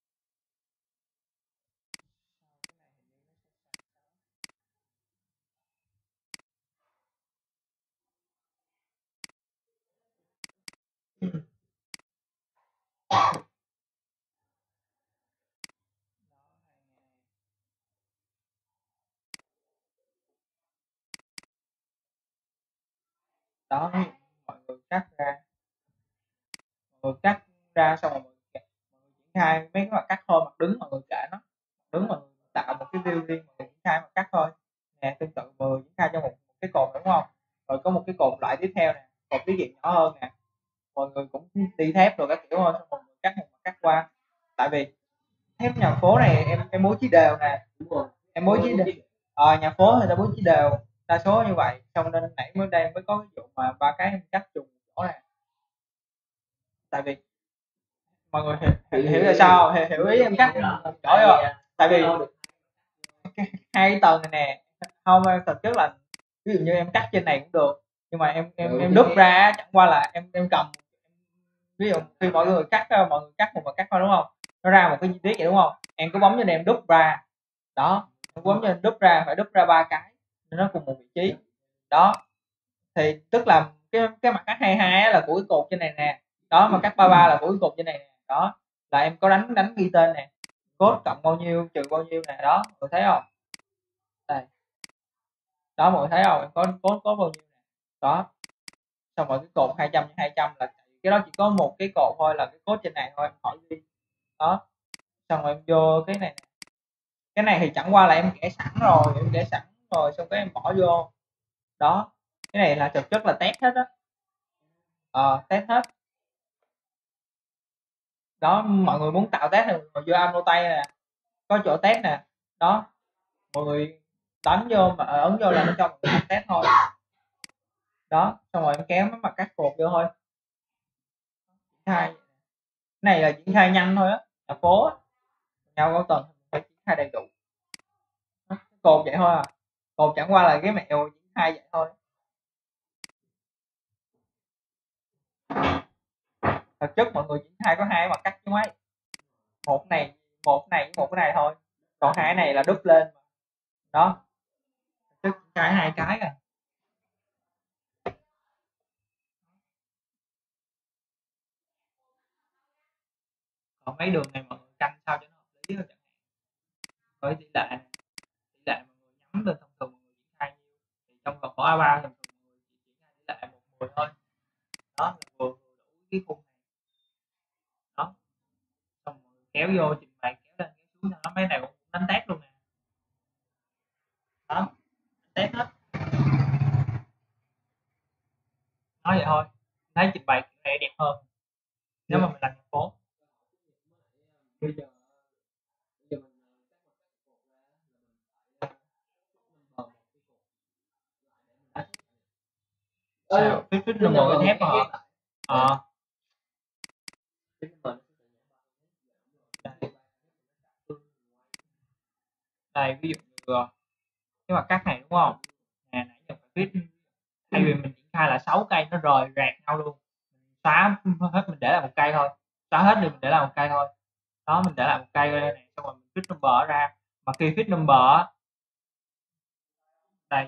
Đó mọi người cắt ra, mọi người cắt ra xong rồi mọi người, mọi người triển khai mấy cái mặt cắt thôi, mặt đứng mọi người kệ nó, đứng mọi người tạo một cái view riêng mọi người triển khai mặt cắt thôi nè. Tương tự mọi người triển khai cho một, một cái cột đúng không, rồi có một cái cột lại tiếp theo nè, cột tiết kiệm nhỏ hơn nè, mọi người cũng đi thép rồi các kiểu thôi, xong mọi người cắt một mặt cắt qua. Tại vì thép nhà phố này em em bố trí đều nè, em bố trí đều. Ờ, nhà phố người ta bố trí đều đa số như vậy, xong nên nãy mới đây mới có ví dụ mà ba cái em cắt trùng chỗ này. Tại vì mọi người hiểu, hiểu, hiểu là sao, hiểu, hiểu ý em cắt chỗ không? Tại vì hai tầng này nè, không thực chất là ví dụ như em cắt trên này cũng được, nhưng mà em em em đúc ra chẳng qua là em em cầm, ví dụ khi mọi người cắt mọi người cắt một mặt cắt thôi đúng không, nó ra một cái chi tiết vậy đúng không, em cứ bấm cho em đúc ra đó, em bấm cho em đúc ra, phải đúc ra ba cái nên nó cùng một vị trí đó. Thì tức là cái cái mặt cắt hai hai là của cái cột trên này nè, đó mà cắt ba ba là của cái cột trên này nè, đó là em có đánh đánh ghi tên nè, code cộng bao nhiêu trừ bao nhiêu nè, đó mọi người thấy không, đây đó mọi người thấy không, em có code có bao nhiêu nè, đó xong rồi cái cột hai trăm hai trăm là cái đó chỉ có một cái cột thôi, là cái code trên này thôi em khỏi ghi đó. Xong rồi em vô cái này, cái này thì chẳng qua là em vẽ sẵn rồi, em vẽ sẵn rồi xong cái em bỏ vô đó. Cái này là thực chất là test hết á, ờ, test hết đó. Mọi người muốn tạo test thì mọi vô âm tay nè, có chỗ test nè, đó mọi người đánh vô mà ấn vô là nó cho mọi người test thôi đó. Xong rồi em kéo mặt cắt cột vô thôi. Hai cái này là triển khai nhanh thôi á, nhà phố á, nhau cao tầng phải triển khai đầy đủ, cột vậy thôi à, cột chẳng qua là cái mẹo triển khai vậy thôi. Thực chất mọi người triển khai có hai mặt cắt chứ mấy, một này một này một cái này thôi, còn hai này là đúp lên đó, thực chất triển khai hai cái à. Còn mấy đường này mọi người canh sao cho nó hợp lý hơn chẳng hạn. Với tỷ lệ này, tỷ lệ mọi người nhắm lên thông thường mọi người triển khai nhiêu thì trong câu hỏi a ba thường thường mọi người chỉ triển khai tỷ lệ một mười thôi. Đó là vừa vừa đủ cái khung này. Đó. Xong mọi người kéo vô trình bày kéo lên kéo xuống cho nó, mấy này cũng đánh test luôn nè. Đó, test hết. Nói vậy thôi. Thấy trình bày kiểu này đẹp hơn nếu mà mình làm thành phố. Bây giờ bây giờ mình Sao? Fit fit number cái thép hả? Ờ. Đây ví dụ như cái mặt cắt này đúng không? Nè nãy giờ phải fit, thay vì mình triển khai là sáu cây nó rời rạc nhau luôn. Xóa hết mình để lại một cây thôi. Xóa hết đi mình để lại một cây thôi. Đó mình để lại một cây đây này, xong rồi mình fit number ra. Mà khi fit number đây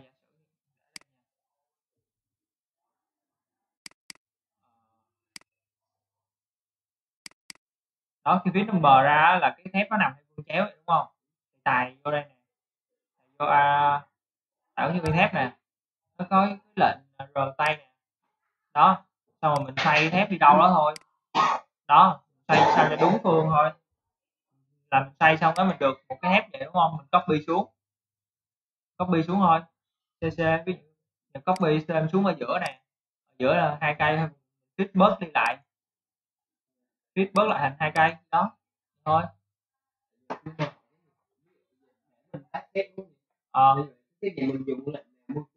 đó khi fit number ra là cái thép nó nằm theo vuông chéo đúng không? Tài vô đây nè, vô à, tạo như viên thép nè, nó có cái lệnh rờ tay nè, đó, xong rồi mình xoay thép đi đâu đó thôi, đó, xoay sao cho đúng phương thôi, là mình xoay xong đó mình được một cái thép vậy đúng không? Mình copy xuống, copy xuống thôi, cc ví dụ mình copy thêm xuống ở giữa nè, ở giữa là hai cây thôi, fit bớt đi lại, fit bớt lại thành hai cây đó, thôi. Ờ. cái gì mình dùng lệnh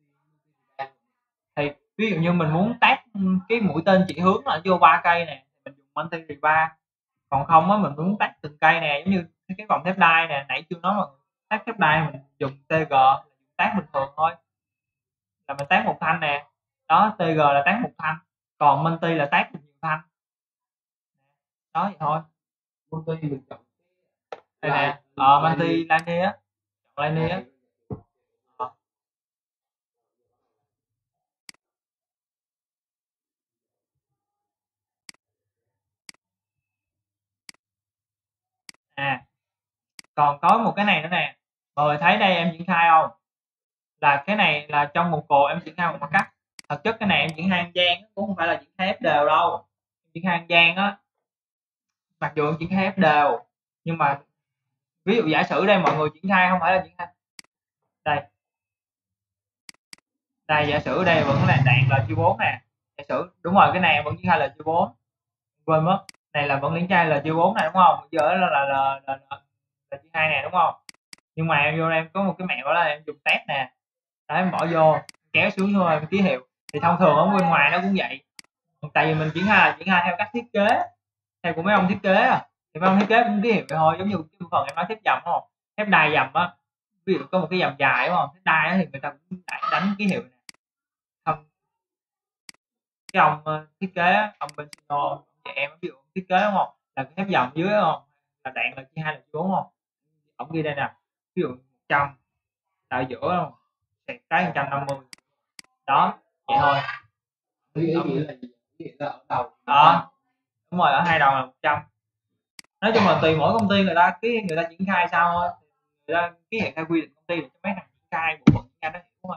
Thì ví dụ như mình muốn tác cái mũi tên chỉ hướng là vô ba cây nè, mình dùng multi ba, còn không á mình muốn tác từng cây nè, giống như cái vòng thép đai nè, nãy chưa nói mà tác thép đai mình dùng tê giê tác bình thường thôi, là mình tác một thanh nè, đó tê giê là tác một thanh, còn multi là tác nhiều thanh, đó vậy thôi. multi mình chọn Đây nè, ờ multi linear á, chọn linear á. À, còn có một cái này nữa nè, mọi người thấy đây em triển khai không? Là cái này là trong một cột em triển khai một mặt cắt. Thực chất cái này em triển khai ăn gian cũng không phải là triển khai ép đều đâu. Em triển khai ăn gian á. Mặc dù em triển khai ép đều, nhưng mà ví dụ giả sử đây mọi người triển khai không phải là triển khai. Đây. Đây giả sử đây vẫn là đạn lờ giê bốn nè. Giả sử đúng rồi, cái này em vẫn triển khai lờ giê bốn. Quên mất. Này là vẫn triển khai lờ giê bốn này đúng không? Bây giờ là là là là, là, là giê hai này đúng không? Nhưng mà em vô đây em có một cái mẹo đó là em dùng test nè. Đấy, em bỏ vô, kéo xuống thôi em ký hiệu. Thì thông thường ở bên ngoài nó cũng vậy. Tại vì mình triển khai là triển khai theo cách thiết kế, theo của mấy ông thiết kế à. Thì mấy ông thiết kế cũng ký hiệu vậy thôi, giống như cái phần em nói thép dầm đúng không? Thép đai dầm á, ví dụ có một cái dầm dài đúng không? Thép đai thì người ta cũng đánh ký hiệu này. Không, cái ông thiết kế ông bên Sino vậy em ví dụ thiết kế đúng không? Là cái thép dầm dưới đúng không? Là đạn là chia hai là chia bốn không? Ông ghi đây nè, ví dụ một trăm tại giữa không? Xẹt cái một trăm năm mươi. Đó, vậy thôi. Ý nghĩa là gì? Ý nghĩa là ở đầu. Ờ, đúng rồi, ở hai đầu là một trăm. Nói chung là tùy mỗi công ty người ta cái người ta triển khai sao thôi, người ta ký hiệu theo quy định công ty để cho mấy thằng triển khai bộ phận triển khai nó hiểu thôi.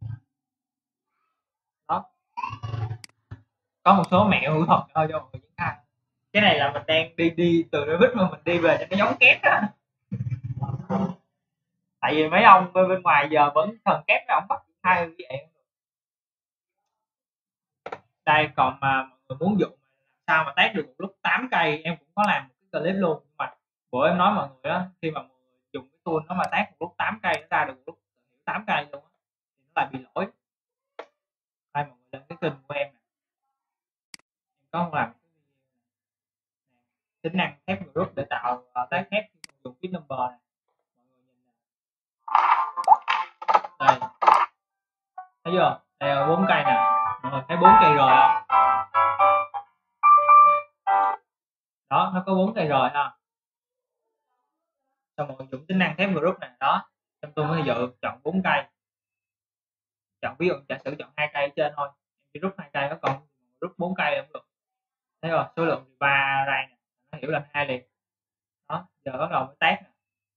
Đó, có một số mẹo hữu thuật thôi cho mọi người triển khai. Cái này là mình đang đi đi từ Revit mà mình đi về cho nó giống kép á. Tại vì mấy ông bên, bên ngoài giờ vẫn thần kép mấy ông bắt triển khai như vậy. Đây còn mà mọi người muốn dụng sao mà tác được một lúc tám cây, em cũng có làm một cái clip luôn, nhưng mà bữa em nói mọi người á, khi mà mọi người dùng cái tool nó mà tác một lúc tám cây nó ra được một lúc tám cây luôn á, thì nó lại bị lỗi. Đây mọi người lên cái kênh của em nè, em có làm tính năng thép group để tạo uh, tác thép dùng cái number này, mọi người nhìn này. Đây thấy chưa, đây là bốn cây nè, mọi người thấy bốn cây rồi không? Đó, nó có bốn cây rồi ha. Xong mọi người dùng tính năng thép group này, đó trong tôi mới dụ chọn bốn cây, chọn ví dụ giả sử chọn hai cây trên thôi, em chỉ rút hai cây, nó còn rút bốn cây cũng được. Thấy rồi, số lượng ba đây nè, nó hiểu là hai liền. Đó, giờ bắt đầu mới tác nè.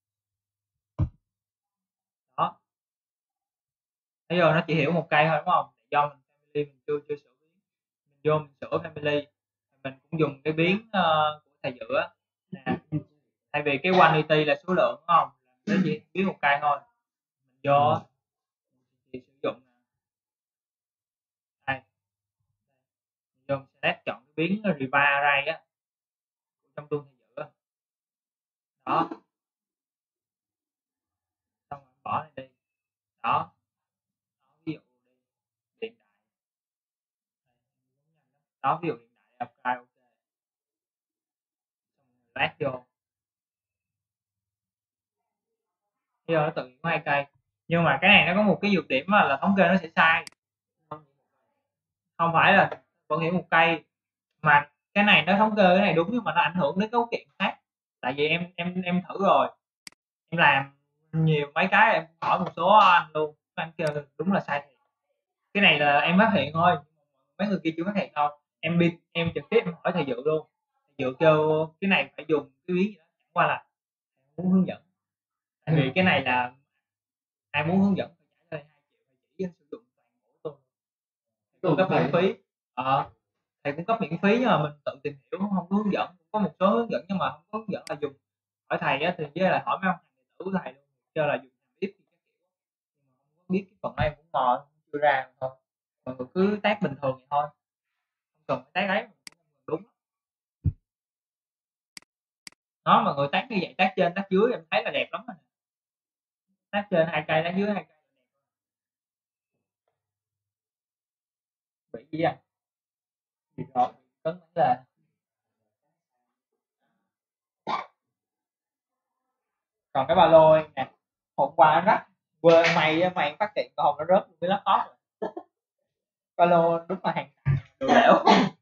Đó, bây giờ nó chỉ hiểu một cây thôi đúng không? Do mình family mình chưa chưa sửa biến, mình vô mình sửa family, mình cũng dùng cái biến uh, của thầy Dự á nè. Thay vì cái quantity là số lượng đúng không? Nó chỉ biến một cây thôi. Mình vô thì sử dụng đây, mình vô mình select chọn cái biến revive array á trong tool thầy Dự á. Đó, xong rồi bỏ này đi. Đó, đó ví dụ đi hiện đại, đó ví dụ hiện đại apply ok, xong rồi lát vô, bây giờ nó tự nhiên có hai cây, nhưng mà cái này nó có một cái nhược điểm là, là thống kê nó sẽ sai, không phải là vẫn hiểu một cây, mà cái này nó thống kê cái này đúng nhưng mà nó ảnh hưởng đến cấu kiện khác. Tại vì em em em thử rồi, em làm nhiều mấy cái em hỏi một số anh luôn, anh kêu đúng là sai thiệt. Cái này là em phát hiện thôi, mấy người kia chưa phát hiện đâu. Em đi em trực tiếp em hỏi thầy Dự luôn, thầy Dự kêu cái này phải dùng cái biến gì đó, chẳng qua là muốn hướng dẫn. Tại vì cái này là ai muốn hướng dẫn phải trả lời hai triệu, thầy chỉ sử dụng toàn bộ luôn, cung cấp miễn phí. Ờ, thầy cung cấp miễn phí nhưng mà mình tự tìm hiểu, không có hướng dẫn. Có một số hướng dẫn nhưng mà không có hướng dẫn là dùng. Hỏi thầy á thì với lại hỏi mấy ông thầy điện tử của thầy luôn, cho là dùng biết thì các kiểu, nhưng mà không có biết cái phần này cũng mò chưa ra thôi. Mọi người cứ tác bình thường vậy thôi, không cần phải tác ấy, đúng. Đó, mọi người tác như vậy, tác trên tác dưới em thấy là đẹp lắm rồi. Tác trên hai cây, tác dưới hai cây bị gì à? Bị rồi, cấn là còn cái ba lô em nè, hôm qua nó rách, quên mày mày phát hiện còn nó rớt với laptop rồi. Ba lô đúng là hàng đồ đẻo.